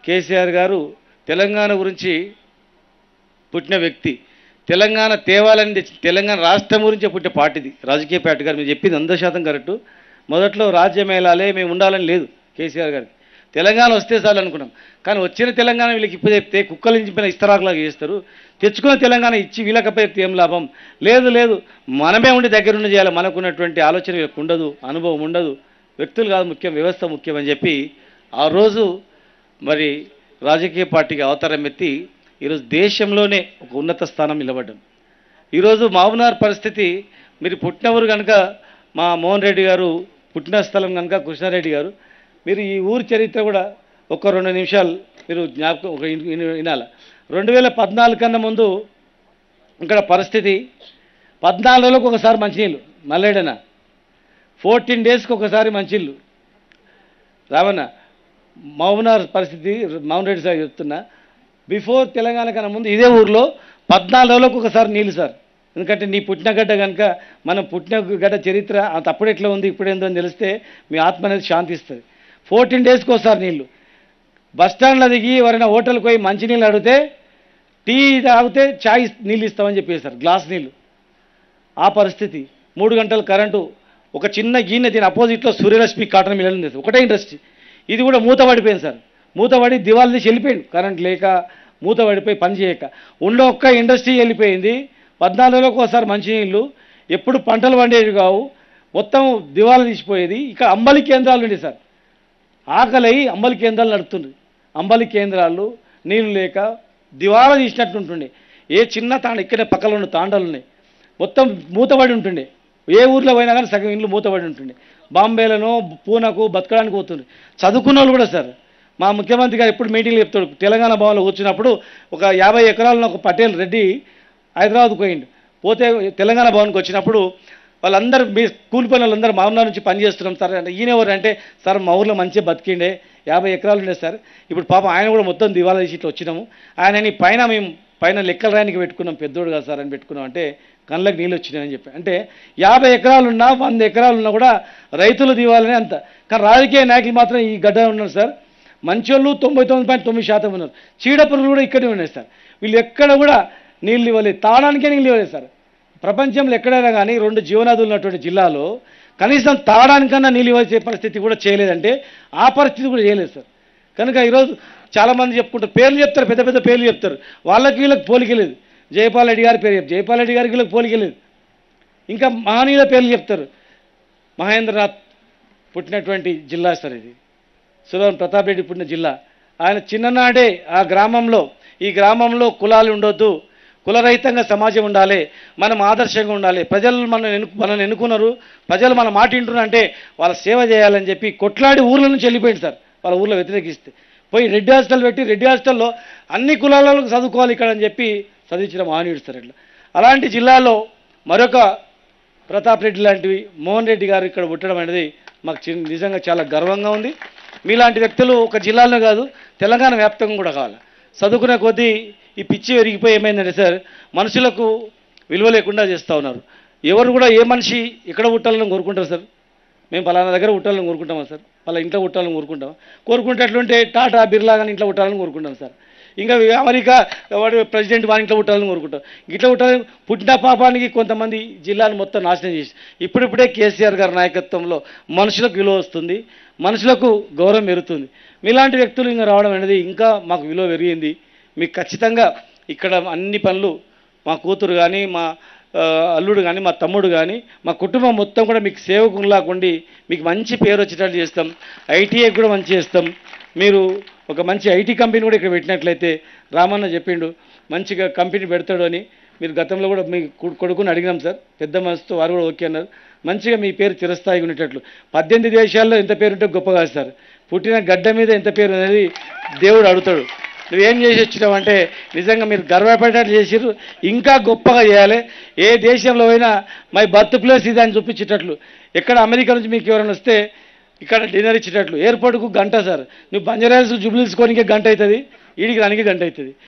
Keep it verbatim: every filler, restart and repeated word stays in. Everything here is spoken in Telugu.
కేసీఆర్ గారు తెలంగాణ గురించి పుట్టిన వ్యక్తి. తెలంగాణ తేవాలని తెచ్చి తెలంగాణ రాష్ట్రం గురించి పుట్టిన పార్టీది రాజకీయ పార్టీ గారు. మీరు చెప్పింది వంద శాతం కరెక్టు. మొదట్లో రాజ్యం మేళాలే మేము ఉండాలని లేదు కేసీఆర్ గారికి. తెలంగాణ వస్తే చాలు అనుకున్నాం. కానీ వచ్చిన తెలంగాణ వీళ్ళకి ఇప్పుడు చెప్తే కుక్కలు చింపిన ఇస్తరాకులాగా చేస్తారు. తెచ్చుకున్న తెలంగాణ ఇచ్చి వీళ్ళకపై ఏం లాభం లేదు. లేదు మనమే ఉండి దగ్గరుండి చేయాలి. మనకున్నటువంటి ఆలోచన వీళ్ళకి ఉండదు, అనుభవం ఉండదు. వ్యక్తులు కాదు ముఖ్యం, వ్యవస్థ ముఖ్యం అని చెప్పి ఆ రోజు మరి రాజకీయ పార్టీకి అవతారం ఎత్తి ఈరోజు దేశంలోనే ఒక ఉన్నత స్థానం నిలబడ్డాం. ఈరోజు మహబూబ్నగర్ పరిస్థితి, మీరు పుట్టిన ఊరు కనుక మా మోహన్ రెడ్డి గారు పుట్టిన స్థలం కనుక కృష్ణారెడ్డి గారు, మీరు ఈ ఊరి చరిత్ర కూడా ఒక రెండు నిమిషాలు మీరు జ్ఞాపకం ఒక వినాలి. రెండు వేల పద్నాలుగు కన్నా ముందు ఇక్కడ పరిస్థితి పద్నాలుగు రోజులకు ఒకసారి మంచినీళ్ళు మల్లేడన, ఫోర్టీన్ డేస్కి ఒకసారి మంచినీళ్ళు రావన్న. మహబూబ్నగర్ పరిస్థితి మోహన్ రెడ్డి సార్ చెప్తున్నా, బిఫోర్ తెలంగాణ కన్నా ముందు ఇదే ఊర్లో పద్నాలుగు రోజులకు ఒకసారి నీళ్ళు సార్. ఎందుకంటే నీ పుట్టిన గడ్డ కనుక మనం పుట్టిన గడ్డ చరిత్ర అంత అప్పుడు ఎట్లా ఉంది ఇప్పుడు ఏందో అని తెలిస్తే మీ ఆత్మ అనేది శాంతిస్తుంది. ఫోర్టీన్ డేస్కి ఒకసారి నీళ్ళు. బస్టాండ్లో దిగి ఎవరైనా హోటల్కి పోయి మంచినీళ్ళు అడిగితే టీ తాగితే చాయ్ నీళ్ళు ఇస్తామని చెప్పేశారు, గ్లాస్ నీళ్ళు. ఆ పరిస్థితి. మూడు గంటల కరెంటు. ఒక చిన్న గిన్నె దీని అపోజిట్లో సూర్యరశ్మి కాటన్ మిల్ ఉంది, ఒకటే ఇండస్ట్రీ. ఇది కూడా మూత పడిపోయింది సార్. మూత పడి దివాళ తీసి వెళ్ళిపోయింది, కరెంట్ లేక మూత పడిపోయి పని చేయక. ఉన్న ఒక్క ఇండస్ట్రీ వెళ్ళిపోయింది. పద్నాలుగులోకి ఒకసారి మంచినీళ్ళు. ఎప్పుడు పంటలు పండేవి కావు, మొత్తం దివాళ తీసిపోయేది. ఇక అంబలి కేంద్రాలు ఉండే సార్, ఆకలి అంబలి కేంద్రాలు నడుపుతుండ్రు. అంబలి కేంద్రాలు నీళ్ళు లేక దివాళ తీసినట్టు ఉంటుండే. ఏ చిన్న తాండ ఇక్కడే పక్కన ఉన్న తాండాలు ఉన్నాయి, మొత్తం మూతబడి ఉంటుండే. ఏ ఊర్లో పోయినా కానీ సగం ఇల్లు మూతబడి ఉంటుండే. బాంబేలను పూనకు బతకడానికి పోతుండే. చదువుకున్న వాళ్ళు కూడా సార్, మా ముఖ్యమంత్రి గారు ఎప్పుడు మీటింగ్లు చెప్తాడు, తెలంగాణ భవన్లో కూర్చున్నప్పుడు ఒక యాభై ఎకరాలను ఒక పటేల్ రెడ్డి హైదరాబాద్కు పోయిండు. పోతే తెలంగాణ భవన్కి వచ్చినప్పుడు వాళ్ళందరూ మీ స్కూల్ పని వాళ్ళందరూ మా ఊళ్ళ నుంచి పని చేస్తున్నాం సార్ అంటే, ఈయన ఎవరు అంటే, సార్ మా ఊళ్ళో మంచిగా బతికిండే, యాభై ఎకరాలు ఉండే సార్, ఇప్పుడు పాపం ఆయన కూడా మొత్తం దివాలా తీసి ఇట్లా వచ్చినాము, ఆయనని పైన మేము పైన లెక్కల రాయనికి పెట్టుకున్నాం, పెద్దోడు కదా సార్ అని పెట్టుకున్నాం అంటే కళ్ళకి నీళ్ళు వచ్చినాయని చెప్పి. అంటే యాభై ఎకరాలున్నా వంద ఎకరాలున్నా కూడా రైతులు దివాలని అంత. కానీ రాజకీయ నాయకులు మాత్రం ఈ గడ్డ ఉన్నారు సార్. మంచోళ్ళు తొంభై తొమ్మిది పాయింట్ తొమ్మిది శాతం ఉన్నారు. చీడపురుగులు కూడా ఇక్కడే ఉన్నాయి సార్. వీళ్ళు ఎక్కడ కూడా నీళ్ళు ఇవ్వలేదు, తాగడానికే నీళ్ళు ఇవ్వలేదు సార్. ప్రపంచంలో ఎక్కడైనా కానీ రెండు జీవనదులు ఉన్నటువంటి జిల్లాలో కనీసం తాగడానికన్నా నీళ్ళు ఇవ్వాల్సే పరిస్థితి కూడా చేయలేదంటే ఆ పరిస్థితి కూడా చేయలేదు సార్. కనుక ఈరోజు చాలామంది చెప్పుకుంటారు, పేర్లు చెప్తారు, పెద్ద పెద్ద పేర్లు చెప్తారు, వాళ్ళకి వీళ్ళకి పోలికెలేదు. జయపాల్ రెడ్డి గారి పేరు చెప్తారు, జయపాల్ రెడ్డి గారికి వీళ్ళకి పోలికెలేదు. ఇంకా మహనీయుల పేర్లు చెప్తారు. మహేంద్రనాథ్ పుట్టినటువంటి జిల్లా సార్ ఇది, సులభన్ ప్రతాప్ రెడ్డి పుట్టిన జిల్లా. ఆయన చిన్ననాడే ఆ గ్రామంలో, ఈ గ్రామంలో కులాలు ఉండొద్దు, కులరహితంగా సమాజం ఉండాలి, మనం ఆదర్శంగా ఉండాలి, ప్రజలు మనం ఎన్ను మనల్ని ఎన్నుకున్నారు, ప్రజలు మన మాట వింటున్నారు అంటే వాళ్ళ సేవ చేయాలని చెప్పి కొట్లాడి ఊర్ల నుంచి వెళ్ళిపోయింది సార్. వాళ్ళ ఊర్లో వ్యతిరేకిస్తే పోయి రెడ్డి హాస్టల్ పెట్టి రెడ్డి హాస్టల్లో అన్ని కులాలకు చదువుకోవాలి ఇక్కడ అని చెప్పి చదివించిన మహనీయుడు సార్. ఇట్లా అలాంటి జిల్లాలో మరొక ప్రతాప్ రెడ్డి లాంటివి మోహన్ రెడ్డి గారు ఇక్కడ పుట్టడం అనేది మాకు నిజంగా చాలా గర్వంగా ఉంది. మీలాంటి వ్యక్తులు ఒక జిల్లాలో కాదు తెలంగాణ వ్యాప్తంగా కూడా కావాలి. చదువుకునే కొద్దీ ఈ పిచ్చి పెరిగిపోయి ఏమైందంటే సార్, మనుషులకు విలువ లేకుండా చేస్తూ ఉన్నారు. ఎవరు కూడా ఏ మనిషి ఎక్కడ పుట్టాలని కోరుకుంటారు సార్? మేము పలానా దగ్గర పుట్టాలని కోరుకుంటామా సార్? వాళ్ళ ఇంట్లో పుట్టాలని కోరుకుంటామా? కోరుకుంటే అట్లుంటే టాటా బిర్లా కానీ ఇంట్లో పుట్టాలని కోరుకుంటాం సార్. ఇంకా అమెరికా వాడు ప్రెసిడెంట్ వారి ఇంట్లో పుట్టాలని కోరుకుంటాం. ఇట్లా పుట్టాలని పుట్టిన పాపానికి కొంతమంది జిల్లాను మొత్తం నాశనం చేసి ఇప్పుడిప్పుడే కేసీఆర్ గారి నాయకత్వంలో మనుషులకు విలువ వస్తుంది, మనుషులకు గౌరవం పెరుగుతుంది. మీలాంటి వ్యక్తులు ఇంకా రావడం అనేది ఇంకా మాకు విలువ పెరిగింది. మీకు ఖచ్చితంగా ఇక్కడ అన్ని పనులు మా కూతురు కానీ మా అల్లుడు కానీ మా తమ్ముడు కానీ మా కుటుంబం మొత్తం కూడా మీకు సేవకులాకుండి మీకు మంచి పేరు వచ్చేటట్టు చేస్తాం. ఐటీఐ కూడా మంచి చేస్తాం. మీరు ఒక మంచి ఐటీ కంపెనీ కూడా ఇక్కడ పెట్టినట్లయితే రామన్న చెప్పిండు మంచిగా కంపెనీ పెడతాడు అని. మీరు గతంలో కూడా మీ కొడుకుని అడిగినాం సార్, పెద్ద మనసుతో వారు కూడా ఓకే అన్నారు. మంచిగా మీ పేరు చిరస్థాయిగా ఉండేటట్లు. పద్దెనిమిది దేశాల్లో ఎంత పేరు ఉంటే గొప్ప కాదు సార్, పుట్టిన గడ్డ మీద ఎంత పేరు అనేది దేవుడు అడుగుతాడు. నువ్వేం చేసి వచ్చినావు అంటే నిజంగా మీరు గర్వపడేటట్టు చేసిర్రు, ఇంకా గొప్పగా చేయాలి. ఏ దేశంలో అయినా మై బర్త్ ప్లేస్ ఇది అని చూపించేటట్లు. ఎక్కడ అమెరికా నుంచి మీకు ఎవరైనా వస్తే ఇక్కడ డిన్నర్ ఇచ్చేటట్లు. ఎయిర్పోర్ట్కు గంట సార్, నువ్వు బంజారాహిల్స్ జూబ్లీహిల్స్ కోనికే గంట అవుతుంది, ఈడికి రానికి గంట అవుతుంది.